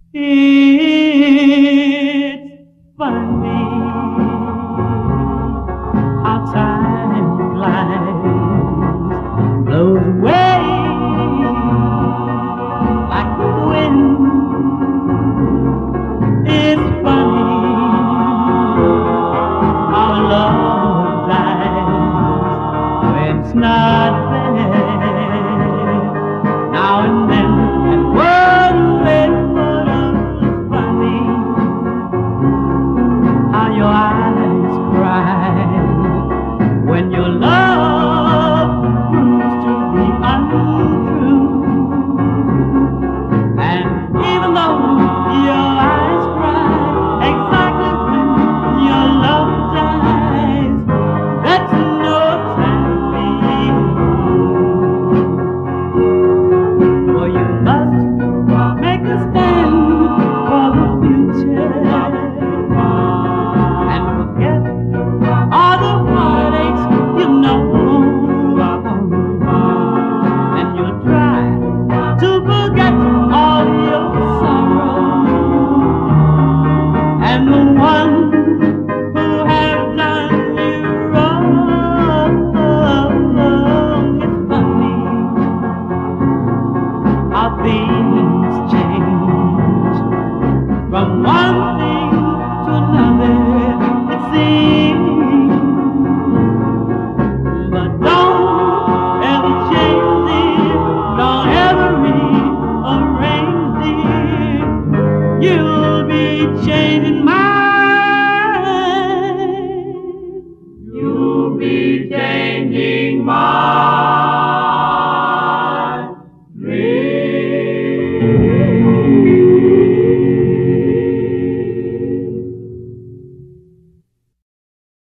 It's funny how time flies, blows away like the wind. It's funny how love dies when it's not there. Now and then, and one little your eyes cry when your love proves to be untrue. And even though your eyes cry exactly when your love dies, that's no time for you. For you must make a stand for the future. All the heartaches you know, and you'll try to forget all your sorrow, and the one who has done you wrong. It's funny how things change from one thing to another, it seems. But don't ever change it, don't ever rearrange it. You'll be changing my